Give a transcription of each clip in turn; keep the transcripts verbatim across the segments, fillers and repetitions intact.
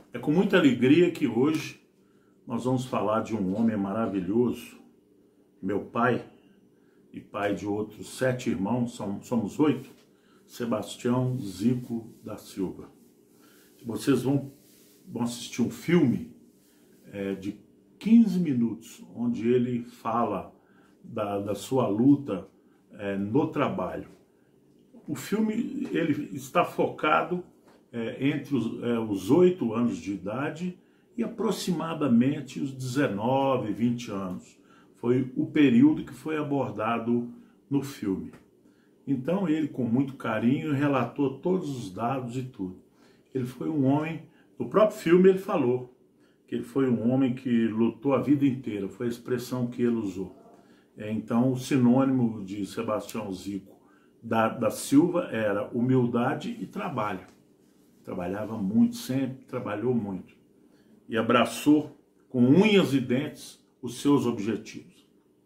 É com muita alegria que hoje nós vamos falar de um homem maravilhoso, meu pai e pai de outros sete irmãos, somos oito, Sebastião Zico da Silva. Vocês vão, vão assistir um filme é, de quinze minutos, onde ele fala da, da sua luta é, no trabalho. O filme ele está focado é, entre os, é, os oito anos de idade e aproximadamente os dezenove, vinte anos. Foi o período que foi abordado no filme. Então ele, com muito carinho, relatou todos os dados e tudo. Ele foi um homem, no próprio filme ele falou, que ele foi um homem que lutou a vida inteira, foi a expressão que ele usou. É, então o sinônimo de Sebastião Zico da, da Silva era humildade e trabalho. Trabalhava muito, sempre trabalhou muito. E abraçou com unhas e dentes os seus objetivos.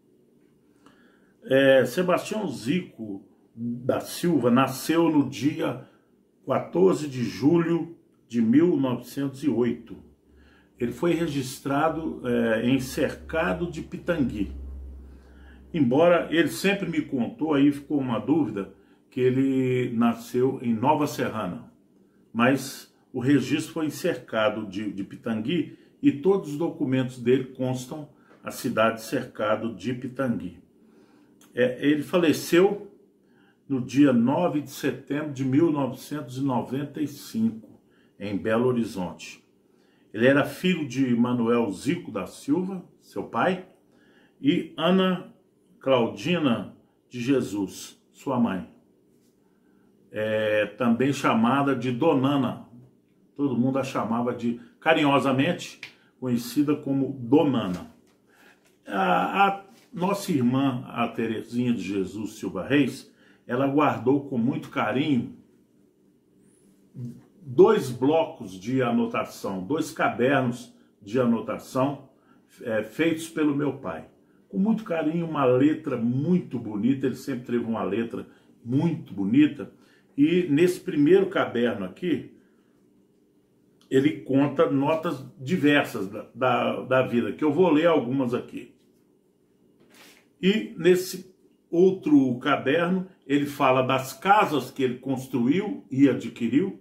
É, Sebastião Zico da Silva nasceu no dia quatorze de julho de mil novecentos e oito. Ele foi registrado é, em Cercado de Pitangui. Embora ele sempre me contou, aí ficou uma dúvida, que ele nasceu em Nova Serrana. Mas o registro foi em Cercado de, de Pitangui e todos os documentos dele constam a cidade Cercado de Pitangui. É, ele faleceu no dia nove de setembro de mil novecentos e noventa e cinco, em Belo Horizonte. Ele era filho de Manuel Zico da Silva, seu pai, e Ana Claudina de Jesus, sua mãe. É, também chamada de Donana. Todo mundo a chamava de, carinhosamente, conhecida como Donana. A, a nossa irmã, a Terezinha de Jesus Silva Reis, ela guardou com muito carinho dois blocos de anotação, dois cadernos de anotação é, feitos pelo meu pai. Com muito carinho, uma letra muito bonita, ele sempre teve uma letra muito bonita, e nesse primeiro caderno aqui, ele conta notas diversas da, da, da vida, que eu vou ler algumas aqui. E nesse outro caderno, ele fala das casas que ele construiu e adquiriu,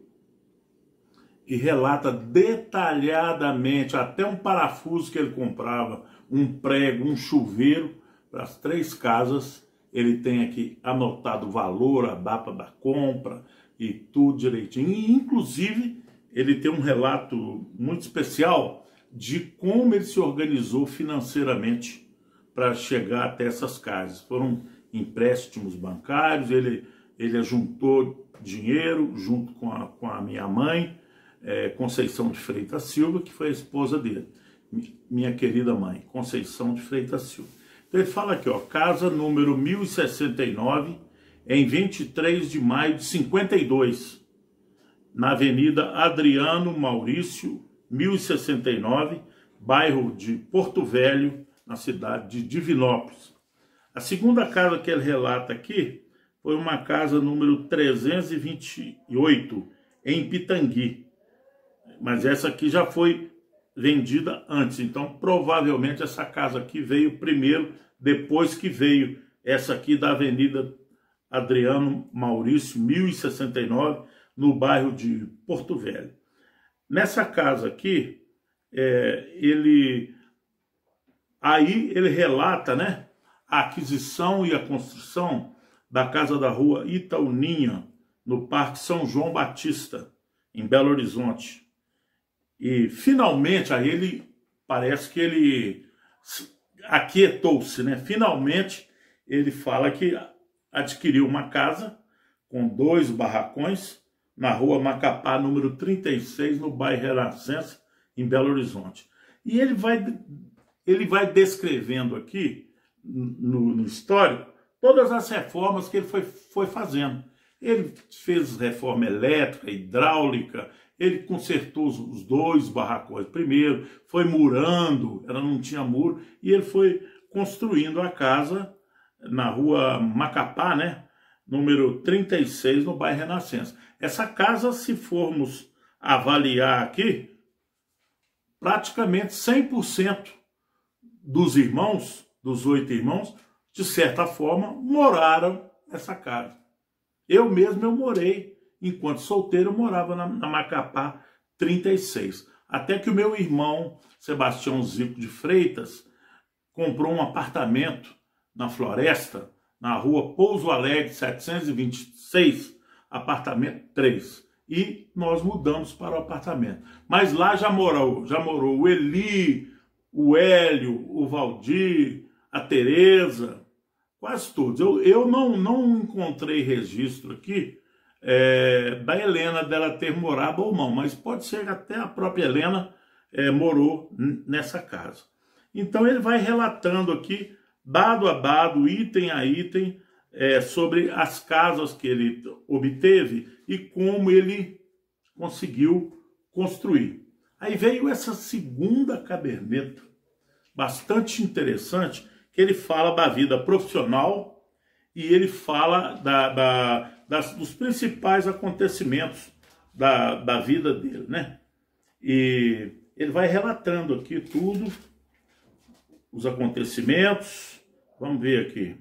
e relata detalhadamente, até um parafuso que ele comprava, um prego, um chuveiro, para as três casas, ele tem aqui anotado o valor, a data da compra e tudo direitinho. E, inclusive, ele tem um relato muito especial de como ele se organizou financeiramente para chegar até essas casas. Foram empréstimos bancários, ele, ele ajuntou dinheiro junto com a, com a minha mãe, é, Conceição de Freitas Silva, que foi a esposa dele, minha querida mãe, Conceição de Freitas Silva. Então ele fala aqui, ó, casa número mil e sessenta e nove, em vinte e três de maio de cinquenta e dois, na Avenida Adriano Maurício, mil e sessenta e nove, bairro de Porto Velho, na cidade de Divinópolis. A segunda casa que ele relata aqui foi uma casa número trezentos e vinte e oito, em Pitangui. Mas essa aqui já foi vendida antes, então provavelmente essa casa aqui veio primeiro, depois que veio essa aqui da Avenida Adriano Maurício, mil e sessenta e nove, no bairro de Porto Velho. Nessa casa aqui, é, ele, aí ele relata, né, a aquisição e a construção da casa da rua Itaúninha, no Parque São João Batista, em Belo Horizonte. E finalmente, aí ele, parece que ele aquietou-se, né? Finalmente, ele fala que adquiriu uma casa com dois barracões na rua Macapá, número trinta e seis, no bairro Renascença, em Belo Horizonte. E ele vai, ele vai descrevendo aqui, no, no histórico, todas as reformas que ele foi, foi fazendo. Ele fez reforma elétrica, hidráulica, ele consertou os, os dois barracões primeiro, foi murando, ela não tinha muro, e ele foi construindo a casa na rua Macapá, né? Número trinta e seis, no bairro Renascença. Essa casa, se formos avaliar aqui, praticamente cem por cento dos irmãos, dos oito irmãos, de certa forma, moraram nessa casa. Eu mesmo eu morei, enquanto solteiro, eu morava na, na Macapá trinta e seis. Até que o meu irmão, Sebastião Zico de Freitas, comprou um apartamento na Floresta, na rua Pouso Alegre, setecentos e vinte e seis, apartamento três. E nós mudamos para o apartamento. Mas lá já morou, já morou o Eli, o Hélio, o Valdir, a Tereza, quase todos. Eu, eu não, não encontrei registro aqui é, da Helena dela ter morado ou não, mas pode ser que até a própria Helena é, morou nessa casa. Então ele vai relatando aqui, dado a dado, item a item, é, sobre as casas que ele obteve e como ele conseguiu construir. Aí veio essa segunda caderneta, bastante interessante, que ele fala da vida profissional e ele fala da, da, das, dos principais acontecimentos da, da vida dele, né? E ele vai relatando aqui tudo, os acontecimentos. Vamos ver aqui.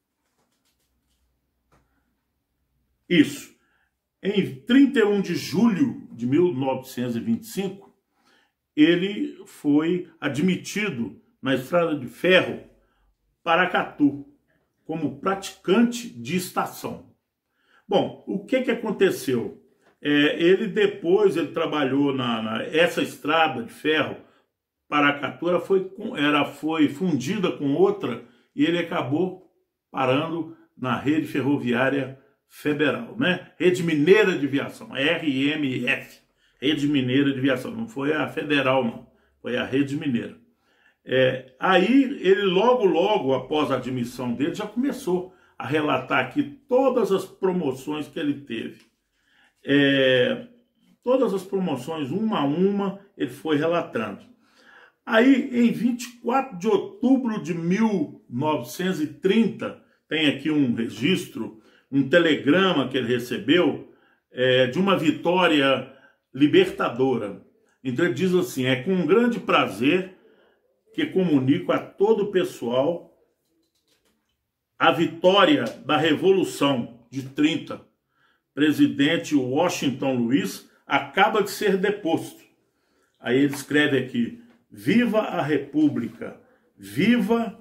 Isso. Em trinta e um de julho de mil novecentos e vinte e cinco, ele foi admitido na Estrada de Ferro Paracatu como praticante de estação. Bom, o que que aconteceu? É, ele depois ele trabalhou na, na essa estrada de ferro Paracatu, ela foi, era, foi fundida com outra e ele acabou parando na rede ferroviária federal, né? Rede Mineira de Viação, R M F, Rede Mineira de Viação, não foi a federal não, foi a Rede Mineira. É, aí ele logo, logo após a admissão dele, já começou a relatar aqui todas as promoções que ele teve. É, todas as promoções, uma a uma, ele foi relatando. Aí, em vinte e quatro de outubro de mil novecentos e trinta, tem aqui um registro, um telegrama que ele recebeu é, de uma vitória libertadora. Então ele diz assim: é com grande prazer que comunico a todo o pessoal a vitória da Revolução de trinta. Presidente Washington Luiz acaba de ser deposto. Aí ele escreve aqui: viva a República, viva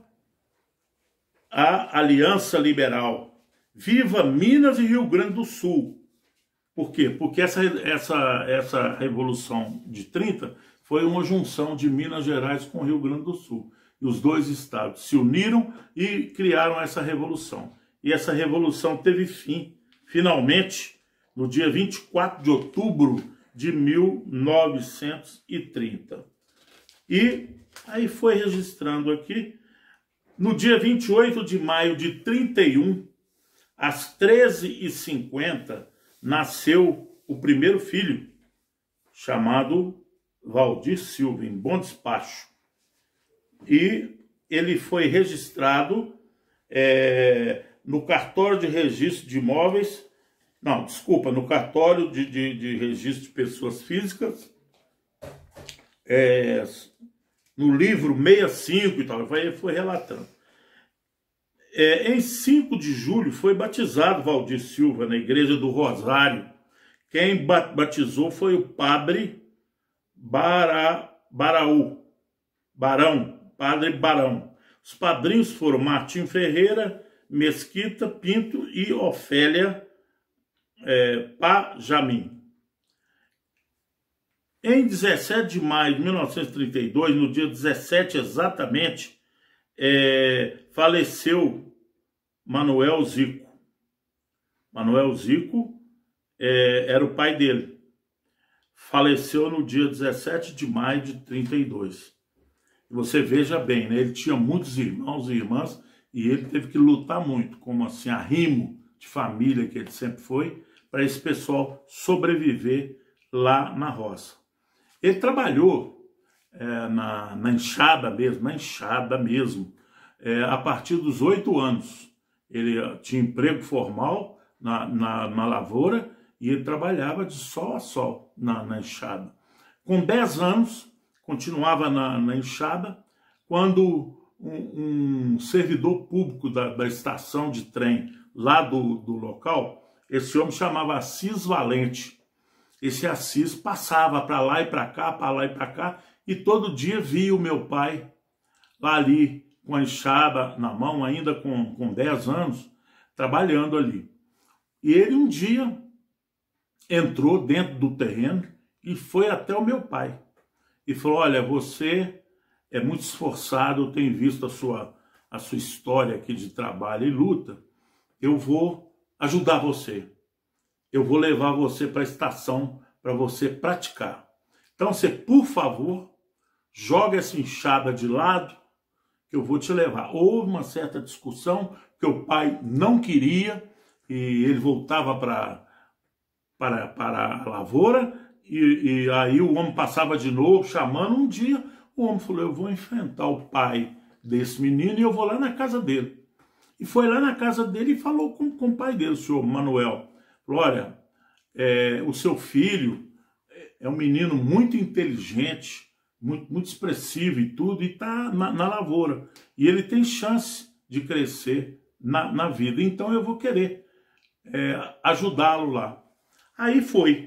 a Aliança Liberal, viva Minas e Rio Grande do Sul. Por quê? Porque essa, essa, essa Revolução de trinta foi uma junção de Minas Gerais com o Rio Grande do Sul. E os dois estados se uniram e criaram essa revolução. E essa revolução teve fim, finalmente, no dia vinte e quatro de outubro de mil novecentos e trinta. E aí foi registrando aqui, no dia vinte e oito de maio de trinta e um, às treze e cinquenta, nasceu o primeiro filho, chamado Valdir Silva, em Bom Despacho. E ele foi registrado é, no cartório de registro de imóveis, não, desculpa, no cartório de, de, de registro de pessoas físicas, é, no livro sessenta e cinco e tal, ele foi relatando. É, em cinco de julho foi batizado Valdir Silva na Igreja do Rosário. Quem batizou foi o padre Bara, Baraú, Barão, Padre Barão. Os padrinhos foram Martim Ferreira, Mesquita, Pinto e Ofélia é, Pajamim. Em dezessete de maio de mil novecentos e trinta e dois, no dia dezessete exatamente, é, faleceu Manuel Zico. Manuel Zico é, era o pai dele. Faleceu no dia dezessete de maio de trinta e dois. Você veja bem, né? Ele tinha muitos irmãos e irmãs e ele teve que lutar muito, como assim, arrimo de família que ele sempre foi, para esse pessoal sobreviver lá na roça. Ele trabalhou é, na, na enxada mesmo, na enxada mesmo, é, a partir dos oito anos. Ele tinha emprego formal na, na, na lavoura e ele trabalhava de sol a sol na, na enxada. Com dez anos, continuava na, na enxada, quando um, um servidor público da, da estação de trem lá do, do local, esse homem chamava Assis Valente. Esse Assis passava para lá e para cá, para lá e para cá, e todo dia via o meu pai lá ali, com a enxada na mão, ainda com, com dez anos, trabalhando ali. E ele um dia entrou dentro do terreno e foi até o meu pai. E falou, olha, você é muito esforçado, eu tenho visto a sua, a sua história aqui de trabalho e luta, eu vou ajudar você. Eu vou levar você para a estação para você praticar. Então você, por favor, joga essa enxada de lado, que eu vou te levar. Houve uma certa discussão, que o pai não queria, e ele voltava para, para, para a lavoura, e, e aí o homem passava de novo, chamando. Um dia, o homem falou, eu vou enfrentar o pai desse menino e eu vou lá na casa dele. E foi lá na casa dele e falou com, com o pai dele, o senhor Manuel. Falou, olha, é, o seu filho é um menino muito inteligente, muito, muito expressivo e tudo, e está na, na lavoura. E ele tem chance de crescer na, na vida. Então eu vou querer é, ajudá-lo lá. Aí foi.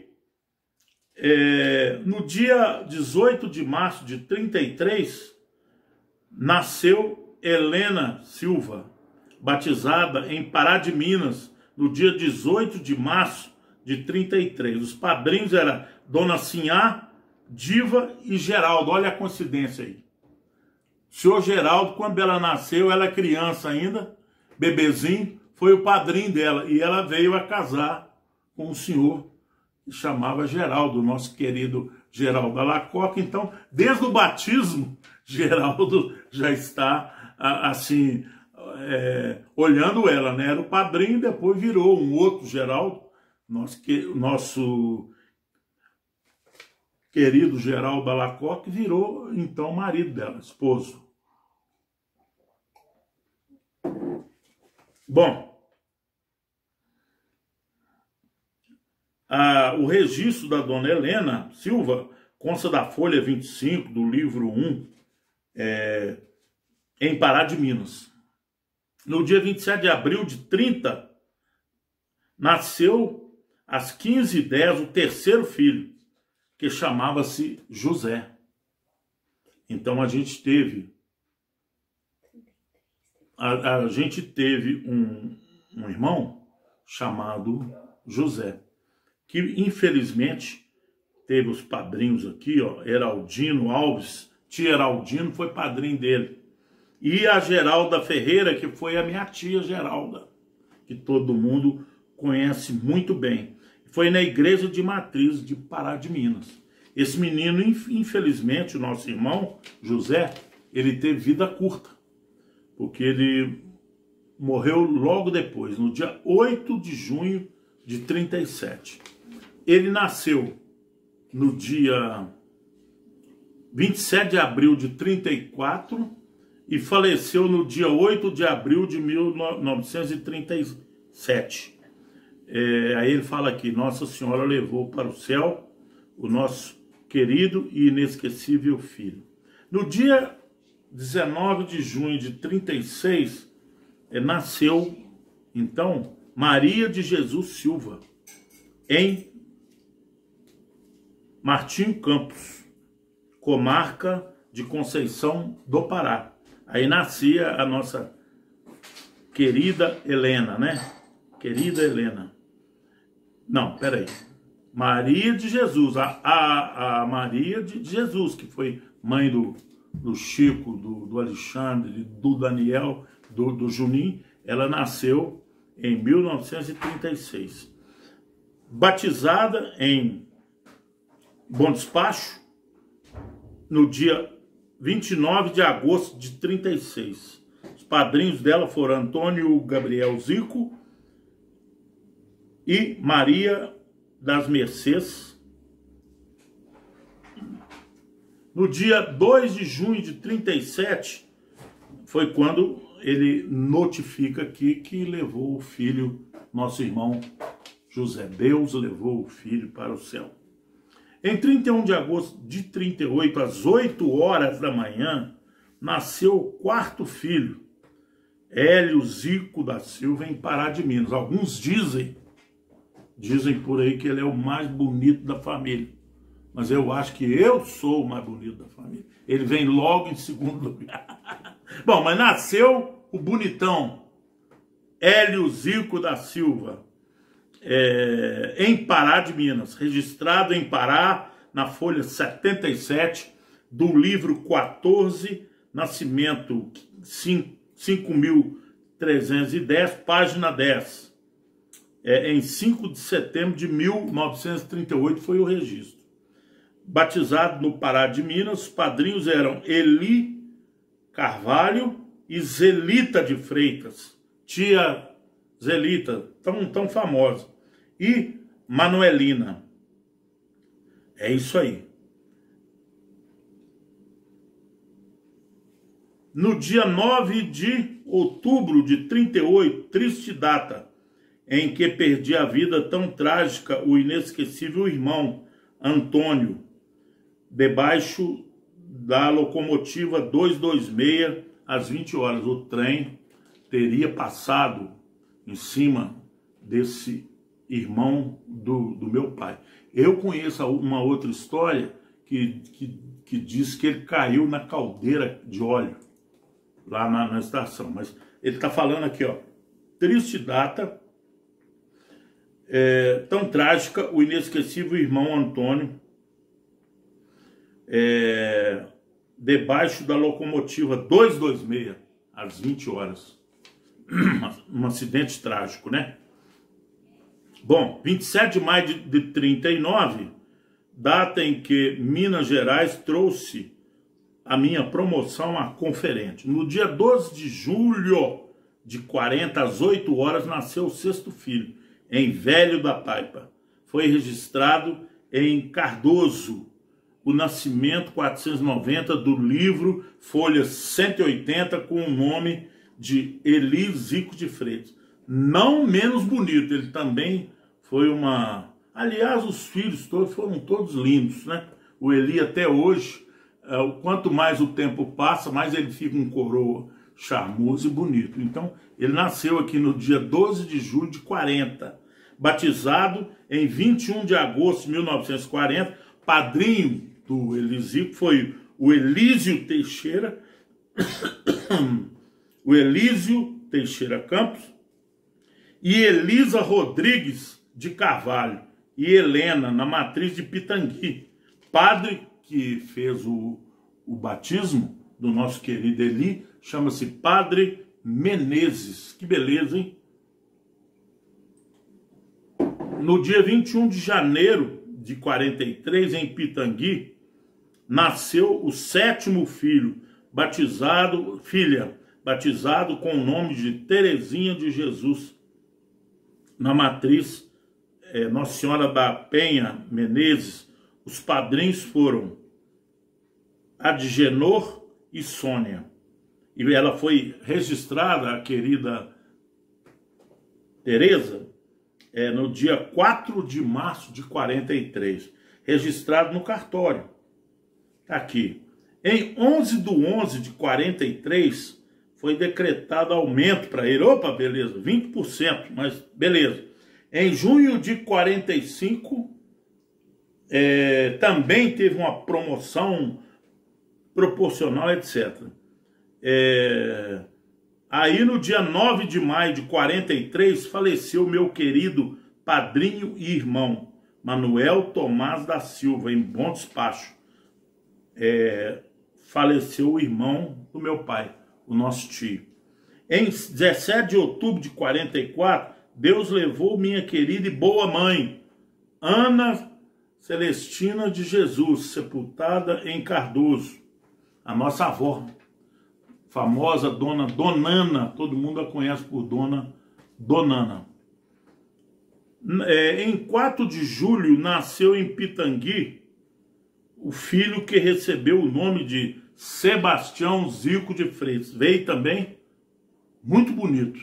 É, no dia dezoito de março de trinta e três, nasceu Helena Silva, batizada em Pará de Minas, no dia dezoito de março de trinta e três. Os padrinhos eram Dona Sinhá, Diva e Geraldo. Olha a coincidência aí. O senhor Geraldo, quando ela nasceu, ela é criança ainda, bebezinho, foi o padrinho dela. E ela veio a casar com o senhor que chamava Geraldo, nosso querido Geraldo Alacoque. Então, desde o batismo, Geraldo já está assim, é, olhando ela, né? Era o padrinho, depois virou um outro Geraldo, nosso, que, nosso querido Geraldo Alacoque, virou então marido dela, esposo. Bom, a, o registro da dona Helena Silva consta da folha vinte e cinco do livro um, é, em Pará de Minas. No dia vinte e sete de abril de trinta, nasceu às quinze e dez o terceiro filho, que chamava-se José. Então a gente teve a, a gente teve um, um irmão chamado José, que infelizmente teve os padrinhos aqui, ó, Heraldino Alves, tia Heraldino foi padrinho dele, e a Geralda Ferreira, que foi a minha tia Geralda, que todo mundo conhece muito bem. Foi na igreja de matriz de Pará de Minas. Esse menino, infelizmente, o nosso irmão José, ele teve vida curta, porque ele morreu logo depois, no dia oito de junho de trinta e sete. Ele nasceu no dia vinte e sete de abril de trinta e quatro e faleceu no dia oito de abril de mil novecentos e trinta e sete. É, aí ele fala aqui, Nossa Senhora levou para o céu o nosso querido e inesquecível filho. No dia dezenove de junho de trinta e seis, é, nasceu, então, Maria de Jesus Silva, em Martim Campos, comarca de Conceição do Pará. Aí nascia a nossa querida Helena, né? Querida Helena. Não, peraí. Maria de Jesus, a, a, a Maria de Jesus, que foi mãe do, do Chico, do, do Alexandre, do Daniel, do, do Juninho, ela nasceu em mil novecentos e trinta e seis. Batizada em Bom Despacho, no dia vinte e nove de agosto de trinta e seis. Os padrinhos dela foram Antônio Gabriel Zico e Maria das Mercês. No dia dois de junho de trinta e sete, foi quando ele notifica aqui que levou o filho, nosso irmão José. Deus levou o filho para o céu. Em trinta e um de agosto de trinta e oito, às oito horas da manhã, nasceu o quarto filho, Hélio Zico da Silva, em Pará de Minas. Alguns dizem, dizem por aí que ele é o mais bonito da família. Mas eu acho que eu sou o mais bonito da família. Ele vem logo em segundo lugar. Bom, mas nasceu o bonitão, Hélio Zico da Silva, é, em Pará de Minas, registrado em Pará, na folha setenta e sete, do livro quatorze, Nascimento cinco mil trezentos e dez, página dez. É, em cinco de setembro de mil novecentos e trinta e oito foi o registro. Batizado no Pará de Minas, os padrinhos eram Eli Carvalho e Zelita de Freitas, tia Zelita, tão, tão famosa, e Manuelina. É isso aí. No dia nove de outubro de trinta e oito, triste data, em que perdi a vida tão trágica o inesquecível irmão Antônio, debaixo da locomotiva duzentos e vinte e seis, às vinte horas. O trem teria passado em cima desse irmão do, do meu pai. Eu conheço uma outra história que, que, que diz que ele caiu na caldeira de óleo, lá na, na estação. Mas ele está falando aqui, ó, triste data, é, tão trágica, o inesquecível irmão Antônio, é, debaixo da locomotiva duzentos e vinte e seis, às vinte horas. Um acidente trágico, né? Bom, vinte e sete de maio de, de trinta e nove, data em que Minas Gerais trouxe a minha promoção a conferente. No dia doze de julho de quarenta, às oito horas, nasceu o sexto filho, em Velho da Paipa. Foi registrado em Cardoso, o nascimento quatrocentos e noventa do livro, folha cento e oitenta, com o nome de Eli Zico de Freitas. Não menos bonito, ele também foi uma... Aliás, os filhos todos foram todos lindos, né? O Eli até hoje, quanto mais o tempo passa, mais ele fica um coroa charmoso e bonito. Então, ele nasceu aqui no dia doze de julho de quarenta, batizado em vinte e um de agosto de mil novecentos e quarenta, padrinho do Eli Zico foi o Elísio Teixeira, o Elísio Teixeira Campos e Elisa Rodrigues de Carvalho e Helena, na matriz de Pitangui, padre que fez o, o batismo do nosso querido Eli, chama-se Padre Menezes. Que beleza, hein? No dia vinte e um de janeiro de quarenta e três, em Pitangui, nasceu o sétimo filho, batizado, filha, batizado com o nome de Terezinha de Jesus, na matriz é, Nossa Senhora da Penha Menezes. Os padrinhos foram Adgenor e Sônia. E ela foi registrada, a querida Tereza, é, no dia quatro de março de quarenta e três. Registrado no cartório. Tá aqui. Em onze de onze de quarenta e três, foi decretado aumento para ele. Opa, beleza, vinte por cento, mas beleza. Em junho de quarenta e cinco, é, também teve uma promoção proporcional, etcétera. É, aí no dia nove de maio de quarenta e três, faleceu meu querido padrinho e irmão, Manuel Tomás da Silva, em Bom Despacho. É, faleceu o irmão do meu pai, o nosso tio. Em dezessete de outubro de quarenta e quatro, Deus levou minha querida e boa mãe, Ana Celestina de Jesus, sepultada em Cardoso. A nossa avó, famosa Dona Donana, todo mundo a conhece por Dona Donana. É, em quatro de julho, nasceu em Pitangui o filho que recebeu o nome de Sebastião Zico de Freitas. Veio também muito bonito.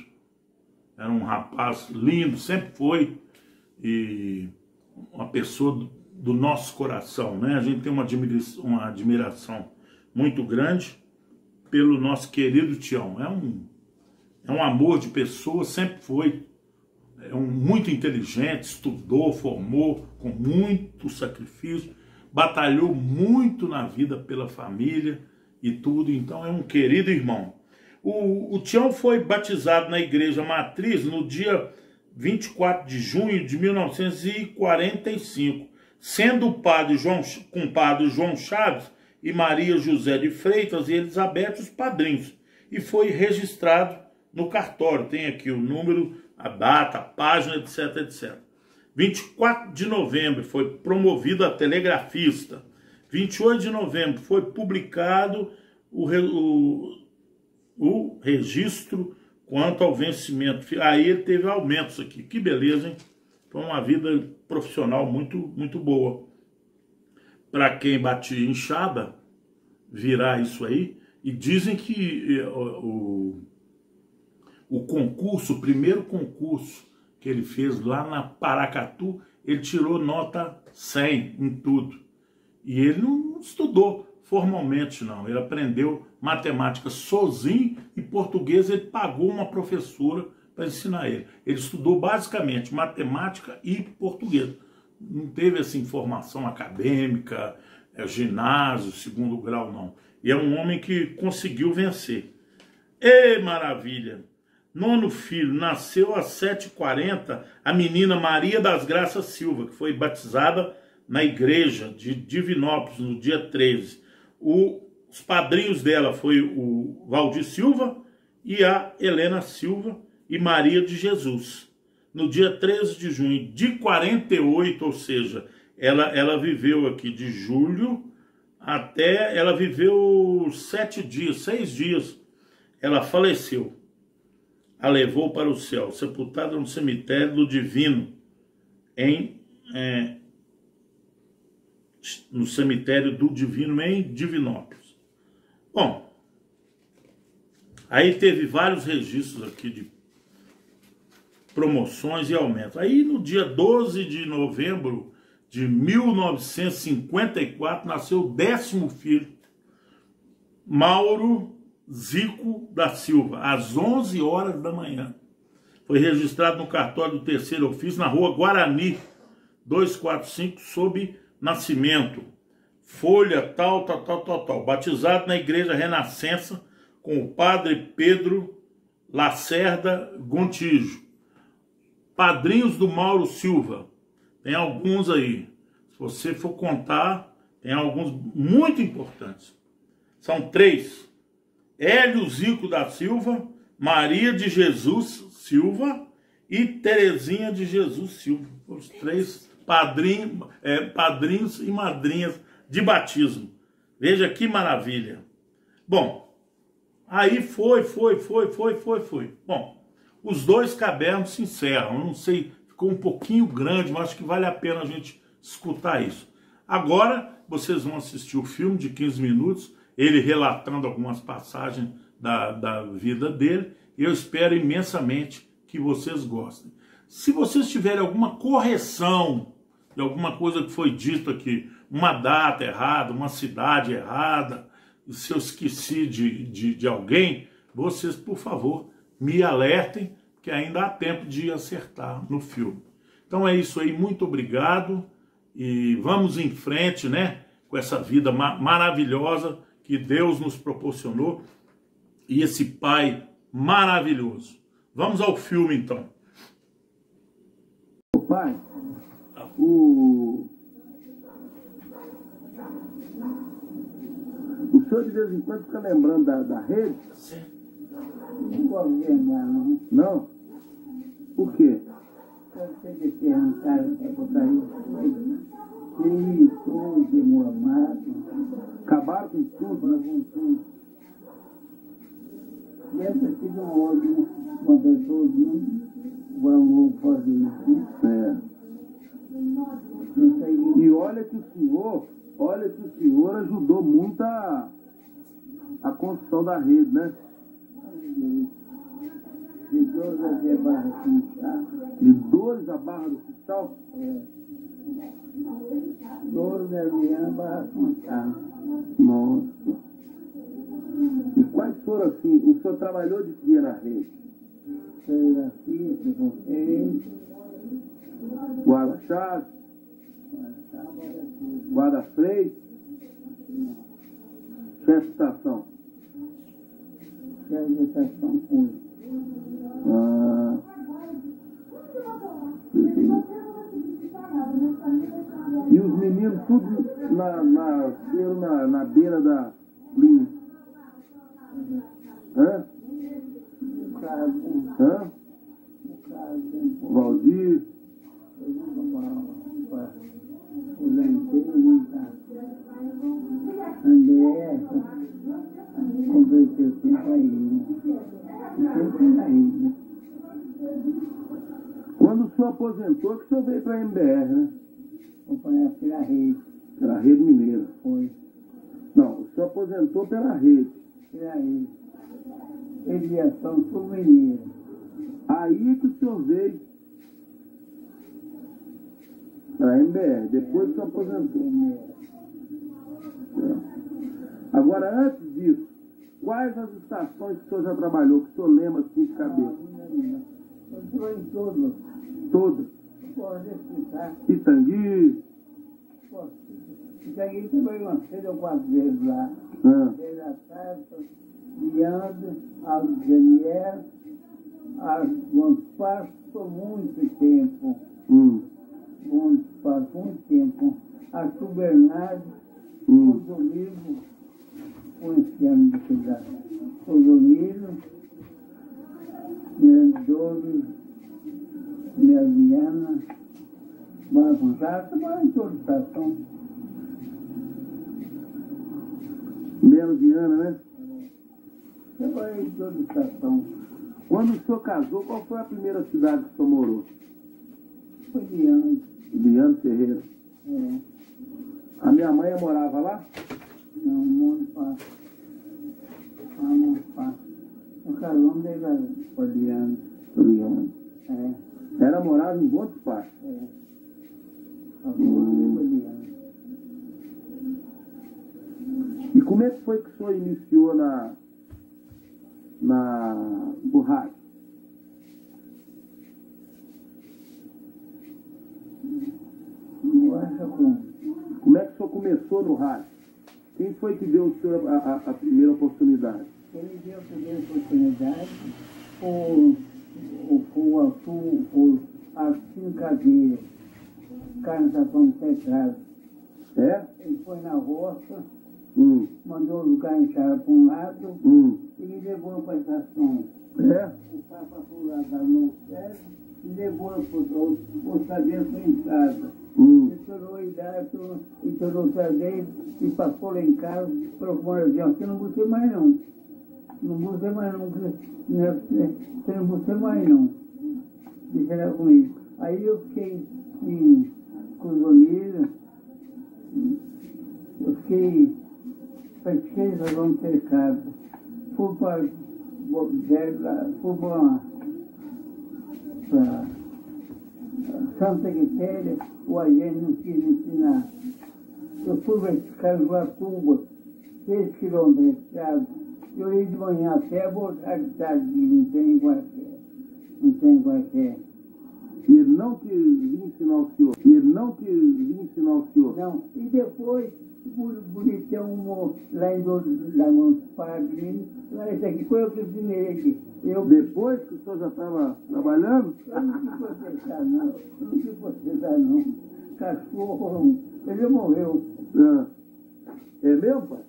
Era um rapaz lindo, sempre foi, e uma pessoa do nosso coração, né? A gente tem uma admiração, uma admiração muito grande pelo nosso querido Tião. É um, é um amor de pessoa, sempre foi é um, muito inteligente, estudou, formou com muito sacrifício, batalhou muito na vida pela família e tudo, então é um querido irmão. O, o Tião foi batizado na igreja matriz no dia vinte e quatro de junho de mil novecentos e quarenta e cinco, sendo o padre João, com o padre João Chaves e Maria José de Freitas e Elizabeth os padrinhos, e foi registrado no cartório. Tem aqui o número, a data, a página, etc, etcétera. vinte e quatro de novembro foi promovido a telegrafista. vinte e oito de novembro foi publicado o, o, o registro quanto ao vencimento. Aí ele teve aumentos aqui. Que beleza, hein? Foi uma vida profissional muito, muito boa. Para quem batia enxada, virar isso aí. E dizem que o, o concurso, o primeiro concurso que ele fez lá na Paracatu, ele tirou nota cem em tudo. E ele não estudou formalmente, não. Ele aprendeu matemática sozinho e português ele pagou uma professora para ensinar ele. Ele estudou basicamente matemática e português. Não teve essa formação acadêmica, é, ginásio, segundo grau, não. E é um homem que conseguiu vencer. Ê, maravilha! Nono filho, nasceu às sete e quarenta a menina Maria das Graças Silva, que foi batizada na igreja de Divinópolis no dia treze. O, os padrinhos dela foi o Valdir Silva e a Helena Silva e Maria de Jesus. No dia treze de junho de quarenta e oito, ou seja, ela, ela viveu aqui de julho até, ela viveu sete dias, seis dias, ela faleceu. A levou para o céu, sepultada no cemitério do Divino, em, é, no cemitério do Divino, em Divinópolis. Bom, aí teve vários registros aqui de promoções e aumentos. Aí no dia doze de novembro de mil novecentos e cinquenta e quatro, nasceu o décimo filho, Mauro Zico da Silva, às onze horas da manhã. Foi registrado no cartório do terceiro ofício, na rua Guarani, duzentos e quarenta e cinco, sob nascimento. Folha tal, tal, tal, tal, tal. Batizado na igreja Renascença com o padre Pedro Lacerda Gontijo. Padrinhos do Mauro Silva. Tem alguns aí. Se você for contar, tem alguns muito importantes. São três. Hélio Zico da Silva, Maria de Jesus Silva e Terezinha de Jesus Silva. Os três padrinhos, é, padrinhos e madrinhas de batismo. Veja que maravilha. Bom, aí foi, foi, foi, foi, foi, foi. Bom, os dois cadernos se encerram. Eu não sei, ficou um pouquinho grande, mas acho que vale a pena a gente escutar isso. Agora, vocês vão assistir o filme de quinze minutos, ele relatando algumas passagens da, da vida dele. Eu espero imensamente que vocês gostem. Se vocês tiverem alguma correção de alguma coisa que foi dito aqui, uma data errada, uma cidade errada, se eu esqueci de, de, de alguém, vocês, por favor, me alertem, que ainda há tempo de acertar no filme. Então é isso aí, muito obrigado e vamos em frente, né, com essa vida ma- maravilhosa que Deus nos proporcionou e esse Pai maravilhoso. Vamos ao filme, então. Pai, o... o senhor de vez em quando fica lembrando da, da rede? Sim. Não vou lembrar, não. Não? Por quê? Eu sei que se arrancaram é por causa disso. Sim, tudo demorado. Acabaram com tudo, Com tudo. Deve ter sido um outro, uma pessoa que vamos fazer isso. É. Não sei. E olha que o senhor, olha que o senhor ajudou muito a, a construção da rede, né? De todas as barras que está. De dores a barra do hospital? É. Douro da Viana, Barra Fontal. Nossa. E quais foram assim? O senhor trabalhou de dia na rede? Telegrafia, secretário, Guarda-chave, guarda-freio, chefe de estação. chefe de estação foi. Ah. Beleza. E os meninos tudo na, na, na, na beira da linha. Hã? O caso, Hã? o caso, Valdir. o Lenteiro, André, converteu sempre aí, sempre na ilha. Quando o senhor aposentou, que o senhor veio para a M B R, né? Acompanhar pela rede, Pela Rede Mineira. foi, Não, o senhor aposentou pela rede. pela rede. Aviação Sul-Mineira. Aí que o senhor veio para a M B R, depois o senhor aposentou. Agora, antes disso, quais as estações que o senhor já trabalhou, que o senhor lembra assim de cabeça? Eu estou em todos. Todas. Pode explicar. Pitangui. Isso aí também umas três ou quatro vezes lá. Ah, Pela Tarta, Leandro, Algenier, as Montes Passos por muito tempo. hum, Montes Passos, muito tempo. Arthur Bernardo, hum, Clodomiro, com esse ano de cidade. Clodomiro, Mirandoro, Melviana, Marcos Jardim, trabalham em toda a estação. Melo Viana, né? Trabalhei em toda a estação. Quando o senhor casou, qual foi a primeira cidade que o senhor morou? Foi de anos. Viana Ferreira. É, A minha mãe morava lá? não, Monte Passo. Ah, Monte Passo. O carão dele era Poliano. Viana. É, Ela morava em Montes Passos. é. A rua de Poliano. E como é que foi que o senhor iniciou na, na, no rádio? Não acha como? Como é que o senhor começou no rádio? Quem foi que deu o senhor a, a, a primeira oportunidade? Ele deu a primeira oportunidade, o, o, o Arthur, o Arthur Caveira, carne da Pão Secrado. É? Ele foi na roça, Hum, mandou o lugar enxar para um lado hum. e me levou para a estação. É? O Papa foi lá dar no pé e levou para o outro saber foi em casa. Hum. Ele tornou a idade, e tornou o saber e passou lá em casa, procurou o avião. Você não gostei mais não. Não gostei mais não. Você não gostei mais não. Deixa ela comigo. Aí eu fiquei em Cozomira, eu fiquei pratiquei no cercado. Fui para fui para Santa Quitéria, o agente não quis me ensinar. Eu fui para Cajuatuba, seis quilômetros de estrada. Eu ia de manhã até voltar de tarde, não tem qualquer. Não tem qualquer. E ele não quis vir ensinar o senhor. E ele não quis vir ensinar o senhor. Não. E depois, por bonitão, lá em lá nos Padres, lá esse aqui foi eu que ensinei aqui. Eu, Depois que o senhor já estava trabalhando? eu não quis processar, não. Eu não quis processar, não. Cachorro, ele morreu. Ah. É mesmo, pai?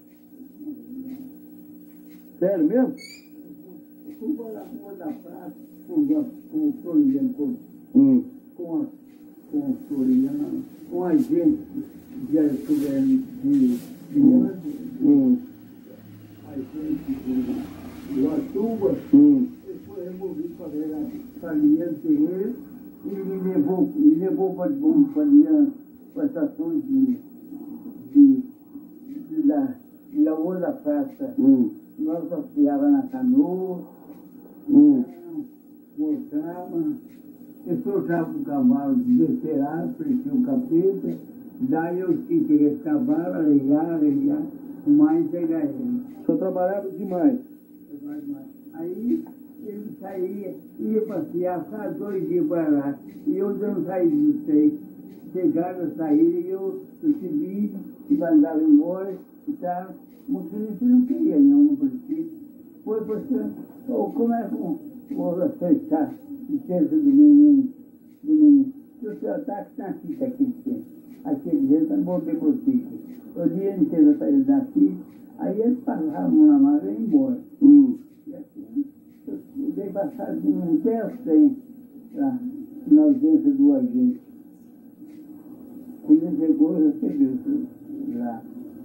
Sério mesmo? Eu fui para a rua da praça, com o Floriano, com, Hum. com, a, com o Floriano, com a gente de de de Hum. a gente de Guatuba. Hum. Ele foi removido para Fabiano Ferreira e me levou, me levou para a estação de, de, de, da, de Lagoa da Praça. Hum. Nós passeávamos na canoa, Hum. voltávamos, eu soltava o cavalo desesperado, parecia um capeta, daí eu tinha que esse cavalo, arrear, arrear, mais pegar ele. O senhor trabalhava demais. Aí ele saía, ia passear, só dois dias para lá, e eu não saía do trem. Chegaram a sair, e eu, eu subi, e mandava embora, e tal. O motorista não queria não, no princípio. Foi você, oh, como é que eu vou aceitar licença do menino? Do menino. Se o senhor está na fita aqui, aquele jeito, eu não vou ter contigo. Eu dei licença para ele na fita, aí eles passavam na mala e iam embora. Hum. E assim, eu dei passar de um até os cem, lá, na ausência do agente. Quando ele chegou, eu recebi tudo lá.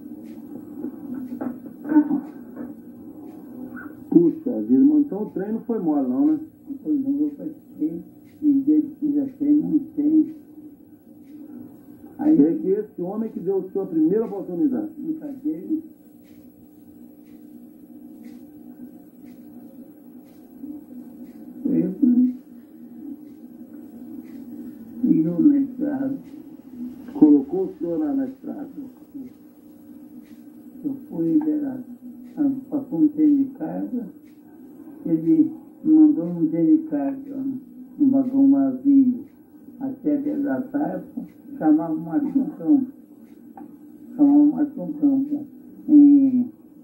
Puxa vida, então o trem não foi mole não, né? Foi bom, eu participei, e desde que já tem muito tempo. Aí, É que esse homem que deu a sua primeira oportunidade. nunca teve. Eu, né? E eu na estrada. Colocou o senhor lá na estrada. Eu fui liberado. Passou um trem de carga, ele mandou um trem de carga, um vagão vazio, até dentro da tarpa, chamava Martim Campo. Chamava Martim Campo. E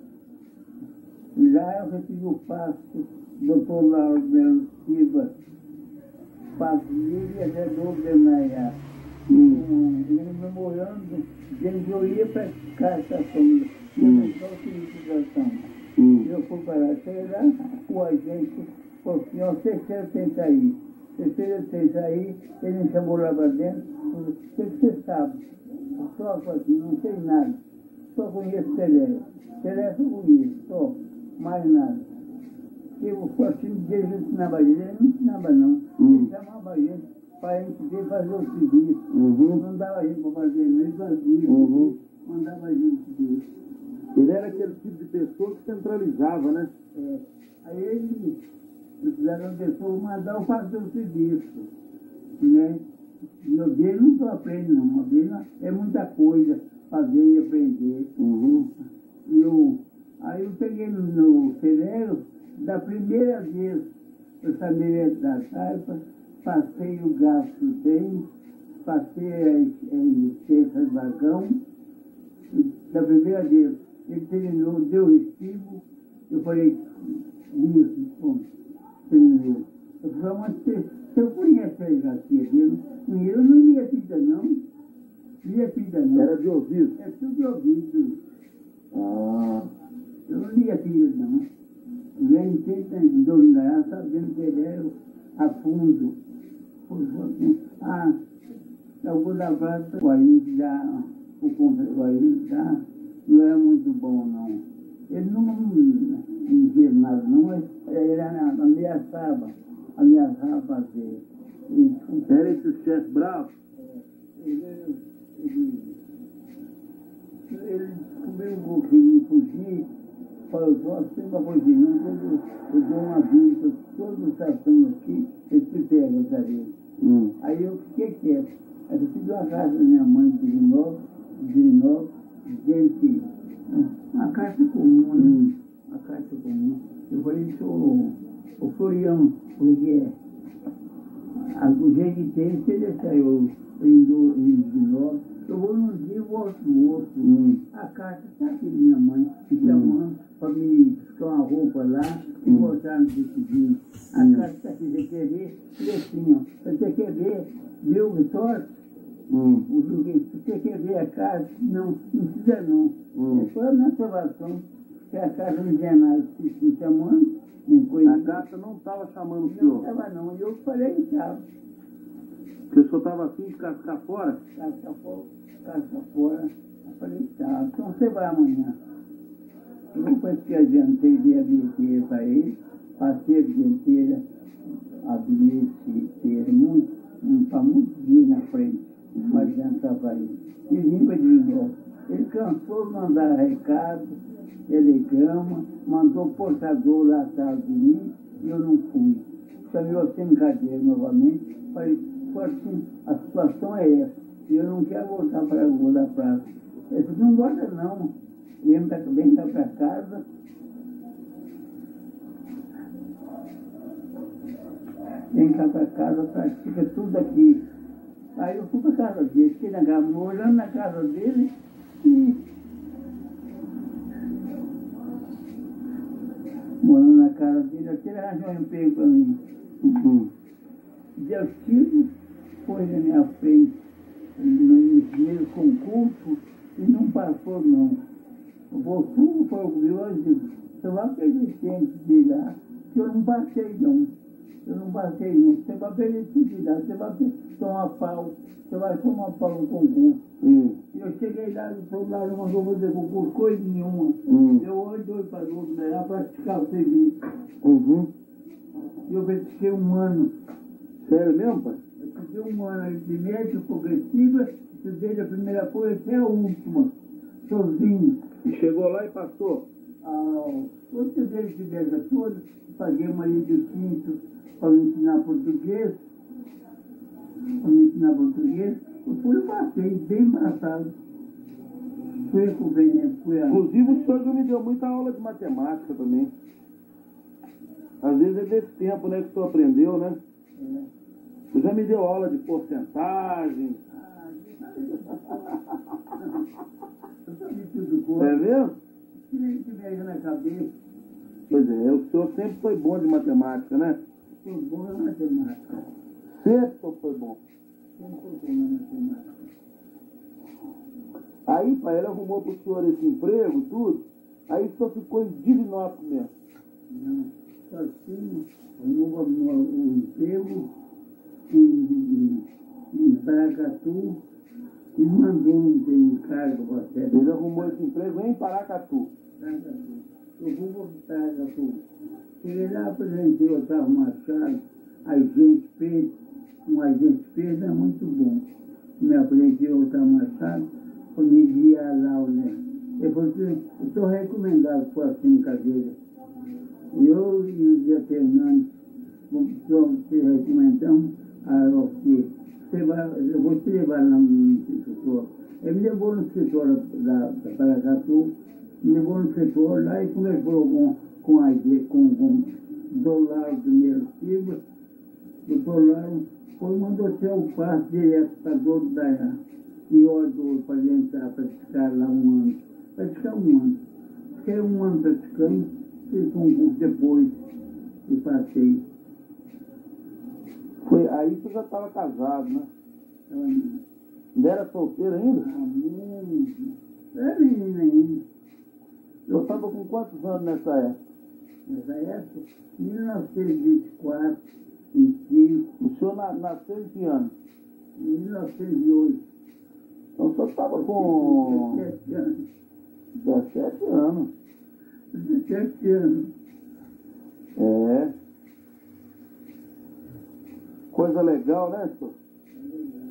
lá eu recebi o passo do doutor Lauro Belo Silva, passo livre até do Benaiá. Ele me morando, dizendo que eu ia para a estação. Eu não sou utilização. Hum. Eu fui para lá, cheguei lá, o agente falou assim, ó, terceiro tem que sair. Terceiro tem que sair, ele me chamou lá para dentro, falou, o que você sabe? Eu só falei assim, não sei nada, só conheço Telé. Telé eu conheço, só, mais nada. Eu fui assim, ele não ensinava a gente, ele não ensinava não. Hum. Ele chamava a gente para a gente ver fazer o serviço. Uhum. Não dava a gente para fazer, ele fazia, Uhum. mandava a gente ver. Ele era aquele tipo de pessoa que centralizava, né? É, aí ele, fizeram a pessoa mandar eu fazer o serviço, né? Meu dele não só aprende não, meu dele é muita coisa, fazer e aprender. Uhum. E eu, aí eu peguei no, no celeiro, da primeira vez eu sabia da taipa, passei o gasto do trem, passei a licença do vagão, da primeira vez. Ele terminou, deu o recibo, eu falei, isso, bom, terminou. Eu falei, mas se, se eu conheço a delegacia dele, eu não ia pida não, não ia pida não. Era de ouvido. É tudo de ouvido. Ah. Eu não ia pida não. Eu entrei em Dorindaia, sabendo que ele era a fundo. Falei assim, ah, eu vou dar prata, o Ayrton já, o Ayrton já, não era muito bom, não. Ele não me dizia nada, não, mas ele ameaçava, ameaçava fazer. Ele, Era esse chefe bravo? ele, ele, ele descobriu um pouquinho de fugir, falou, você não vai fugir, não, eu, eu dou uma vista, todos os estações aqui, eles se pegam, sabe? Hum. Aí eu fiquei quieto. Aí eu fiz uma carta da minha mãe de Virinópolis, de Virinópolis, dizendo que uma carta comum, né? Uma carta comum. Eu falei, sou o Floriano, porque é, a, o jeito que tem, se ele saiu em Virinópolis, eu vou num dia e volto no outro. Hum. A carta está aqui da minha mãe, me chamando hum. para me buscar uma roupa lá e hum. botar no decidido. A hum. carta está aqui, você quer ver? E assim, ó, você quer ver? Viu, Vitória? Hum. O juiz, você quer ver a casa? Não, não precisa não. Hum. É só a minha salvação, que a casa não tinha nada me chamando, nem coisa. A carta não estava chamando o Não senhor? estava não, e eu falei que estava. Porque o senhor estava assim de cascar fora? Casca fora, casca fora. Eu falei que estava. Então você vai amanhã. Eu depois que adiantei, dei a bilheteira para ele, passei a bilheteira, a bilheteira, muito, um, para muitos dias na frente, para adiantar para ele. E vim para de novo. Ele cansou de mandar recado, telegrama, mandou portador lá atrás de mim, e eu não fui. chamei você em cadeia novamente. Falei, assim, a situação é essa. E eu não quero voltar para a rua da praça. Ele disse, não guarda não. Vem cá para casa. Vem cá para casa, pratica tudo aqui. Aí eu fui para casa dele, fiquei na casa, olhando na casa dele e morando na casa dele, até ele arranjou um emprego para mim. Uhum. Deus tive, foi na minha frente no primeiro concurso e não passou não. Voltou para o hoje, você vai perder tempo de ir lá, que eu não passei não. Eu não passei não. Você vai perder tempo de ir lá, você vai tomar pau, você vai tomar pau no concurso. Hum. Eu cheguei lá, o soldado não mandou fazer concurso, coisa nenhuma. Hum. Eu olho dois para o outro, lá praticar o serviço. Uhum. Eu pratiquei um ano. Sério mesmo, pai? Eu pratiquei um ano de média progressiva, estudei da primeira folha até a última, sozinho. E chegou lá e passou? Ah, eu estudei de dessa toda, paguei uma linha de quinto para me ensinar português, para me ensinar português. Eu fui e passei, bem passado. Fui com o veneno, fui a... Inclusive o senhor já me deu muita aula de matemática também. Às vezes é desse tempo, né, que o senhor aprendeu, né? É. Você já me deu aula de porcentagem. Ah, eu sabia tudo. É mesmo? Se nem tiver na cabeça. Pois é, o senhor sempre foi bom de matemática, né? Foi bom na matemática. Sempre foi bom. Sempre foi bom na matemática. Aí, pai, ele arrumou pro senhor esse emprego, tudo. Aí o senhor ficou em Divinópolis mesmo. Não, só assim, arrumou o emprego em, em Paracatu e mandou um encargo para você. Ele arrumou esse emprego em Paracatu. Paracatu. Eu vou para Paracatu. Cheguei lá, apresentei o Otávio Machado, agente Pedro, um agente Pedro é muito bom. Me apresentei o Otávio Machado, para me guiar lá, né? Eu falei, eu estou recomendado para assim cadeira. Eu e o Zé Fernandes, vamos te recomendamos a você. Você vai, eu vou te levar lá no escritório. Ele me levou no escritório da, da Paracatu, me levou no escritório lá e conversou com, com a com, com o Dolaro primeiro Silva. O Dolaro foi mandou ter um passe direto para dor da e ordenou para entrar, praticar lá um ano. Praticar um ano. Fiquei um ano praticando, fiz concurso depois e passei. Foi aí que você já estava casado, né? Ainda era solteiro ainda? Ah, muito. Era menina ainda. Eu estava com quantos anos nessa época? Nessa época? mil novecentos e vinte e quatro, vinte e cinco. O senhor na, nasceu em que ano? mil novecentos e oito. Então o senhor estava com... dezessete anos. dezessete anos. dezessete anos. É. Coisa legal, né, senhor? É legal.